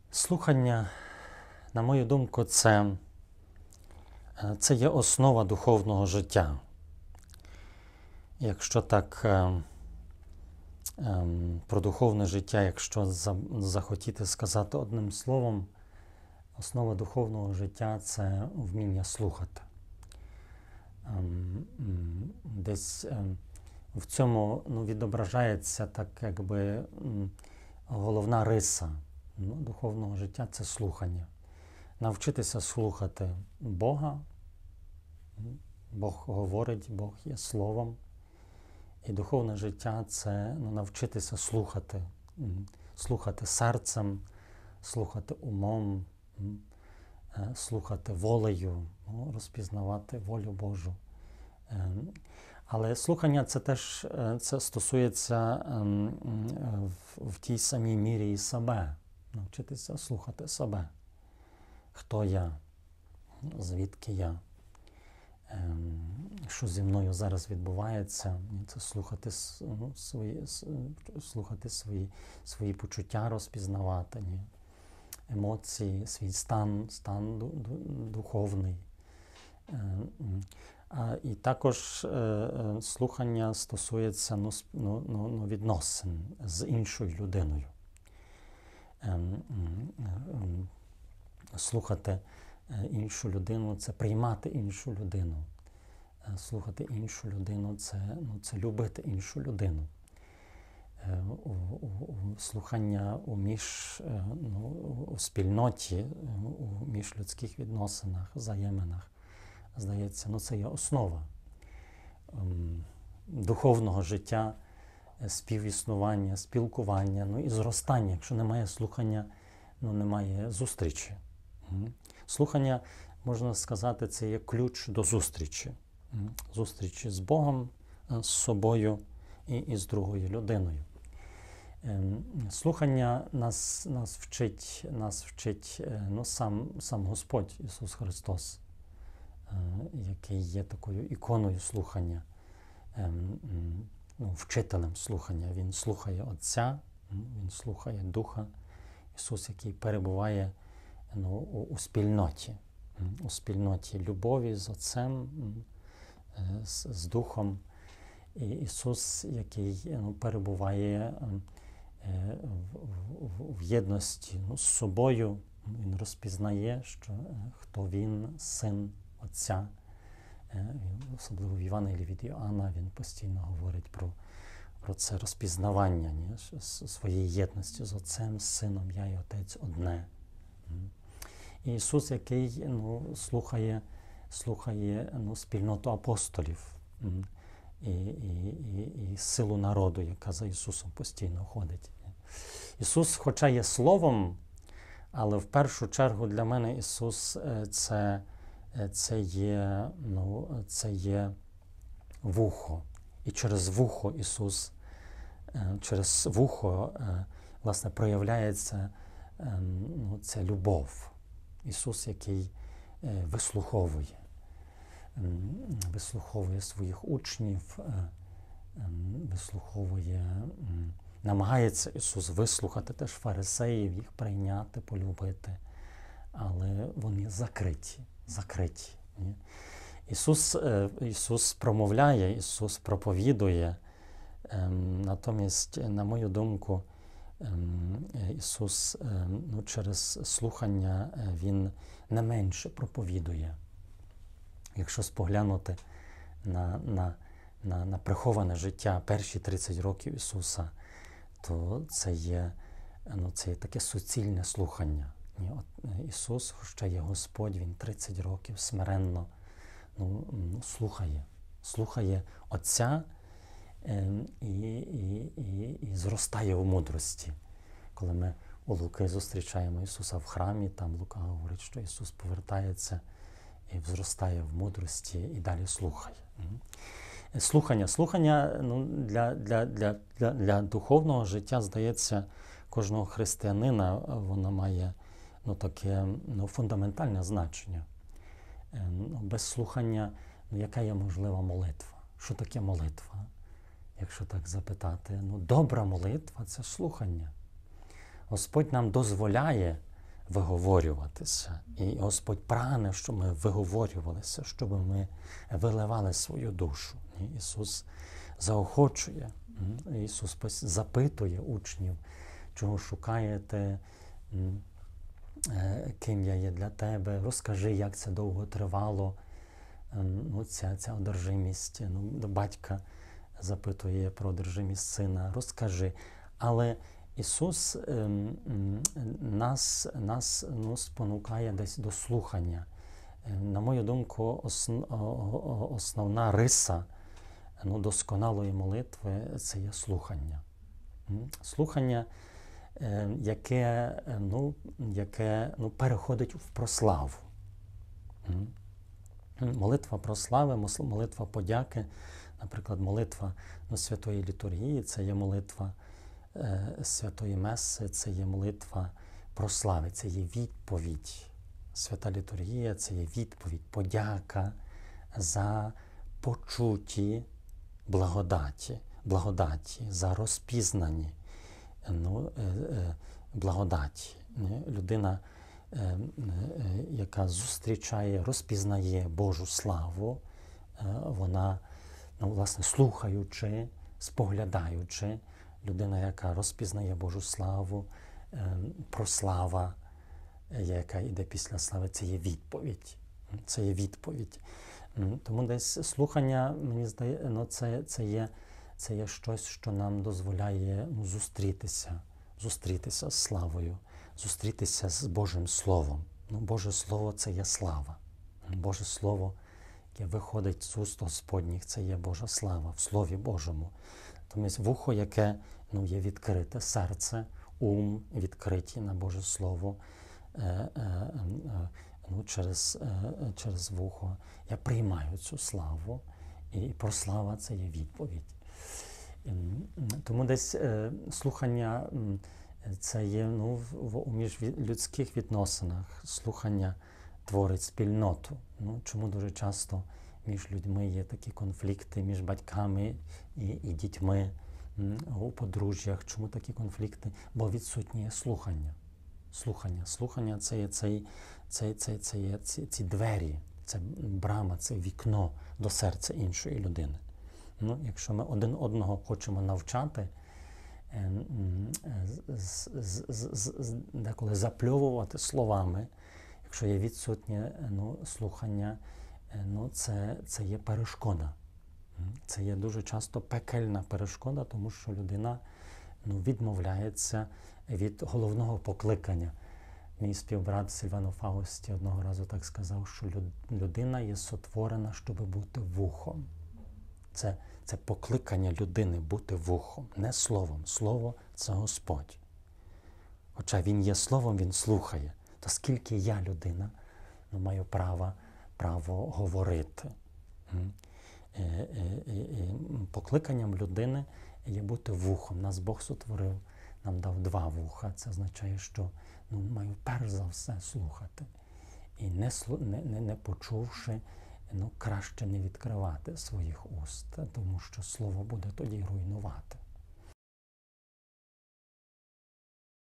Слухання, на мою думку, це є основа духовного життя. Якщо так про духовне життя, якщо захотіти сказати одним словом, основа духовного життя – це вміння слухати. Десь в цьому відображається так, якби головна риса духовного життя – це слухання. Навчитися слухати Бога. Бог говорить, Бог є Словом. І духовне життя – це навчитися слухати. Слухати серцем, слухати умом, слухати волею, розпізнавати волю Божу. Але слухання це теж це стосується в тій самій мірі і себе. Навчитися слухати себе. Хто я? Звідки я? Що зі мною зараз відбувається? Це слухати свої почуття, розпізнавати, емоції, свій стан духовний. І також слухання стосується відносин з іншою людиною. Слухати іншу людину – це приймати іншу людину. Слухати іншу людину – це любити іншу людину. Слухання у спільноті, у міжлюдських відносинах, взаєминах, здається, це є основа духовного життя, співіснування, спілкування, і зростання. Якщо немає слухання, немає зустрічі. Слухання, можна сказати, це є ключ до зустрічі. Зустрічі з Богом, з собою і з другою людиною. Слухання нас вчить сам Господь Ісус Христос, який є такою іконою слухання, вчителем слухання. Він слухає Отця, Він слухає Духа. Ісус, який перебуває у спільноті любові з Отцем, з Духом. І Ісус, який перебуває в єдності з собою, Він розпізнає, хто Він, Син Отця. Особливо в Євангелії від Іоанна він постійно говорить про це розпізнавання своєї єдності з Отцем, з Сином, я і Отець одне. І Ісус, який слухає спільноту апостолів і силу народу, яка за Ісусом постійно ходить. Ісус, хоча є Словом, але в першу чергу для мене Ісус це є вухо. І через вухо Ісус, через вухо, власне, проявляється ця любов. Ісус, який вислуховує своїх учнів, намагається Ісус вислухати теж фарисеїв, їх прийняти, полюбити, але вони закриті. Ісус промовляє, Ісус проповідує, натомість, на мою думку, Ісус через слухання, Він не менше проповідує. Якщо споглянути на приховане життя перші 30 років Ісуса, то це є таке суцільне слухання. Ісус, хоча є Господь, Він 30 років смиренно слухає Отця і зростає у мудрості. Коли ми у Луки зустрічаємо Ісуса в храмі, там Лука говорить, що Ісус повертається і зростає в мудрості і далі слухає. Слухання для духовного життя, здається, кожного християнина, воно має таке фундаментальне значення. Без слухання, яка є можлива молитва? Що таке молитва? Якщо так запитати, добра молитва – це слухання. Господь нам дозволяє виговорюватися. І Господь прагне, щоб ми виговорювалися, щоб ми виливали свою душу. І Ісус заохочує, Ісус запитує учнів, чого шукаєте, ким я є для тебе, розкажи, як це довго тривало. Ця одержимість, батька запитує про одержимість сина, розкажи. Але Ісус нас спонукає десь до слухання. На мою думку, основна риса досконалої молитви – це є слухання. Слухання, яке переходить в прославу. Молитва прослави, молитва подяки, наприклад, молитва Святої Літургії – це є молитва Святої Меси, це є молитва прослави, це є відповідь. Свята Літургія – це є відповідь, подяка за почуті благодаті, за розпізнані благодаті. Людина, яка зустрічає, розпізнає Божу славу, вона, власне, слухаючи, споглядаючи, людина, яка розпізнає Божу славу, прослава, яка йде після слави, це є відповідь. Це є відповідь. Тому десь слухання, мені здається, це є щось, що нам дозволяє зустрітися з славою, зустрітися з Божим Словом. Боже Слово – це є слава. Боже Слово, яке виходить з уст Господніх, це є Божа слава в Слові Божому. Тому вухо, яке є відкрите, серце, ум відкриті на Боже Слово, через вухо. Я приймаю цю славу, і прослава – це є відповідь. Тому десь слухання – це є у міжлюдських відносинах. Слухання творить спільноту. Чому дуже часто між людьми є такі конфлікти, між батьками і дітьми, у подружжях? Чому такі конфлікти? Бо відсутнє є слухання. Слухання – це є ці двері, це брама, це вікно до серця іншої людини. Якщо ми один одного хочемо навчати, деколи запльовувати словами, якщо є відсутнє слухання, це є перешкода. Це є дуже часто пекельна перешкода, тому що людина відмовляється від головного покликання. Мій співбрат Сильвано Фаусті одного разу так сказав, що людина є сотворена, щоб бути вухом. Це покликання людини бути вухом, не словом. Слово – це Господь. Хоча Він є словом, Він слухає. То скільки я, людина, маю право говорити. Покликанням людини є бути вухом. Нас Бог сотворив, нам дав 2 вуха. Це означає, що маю перш за все слухати. І не почувши, краще не відкривати своїх уст, тому що слово буде тоді руйнувати.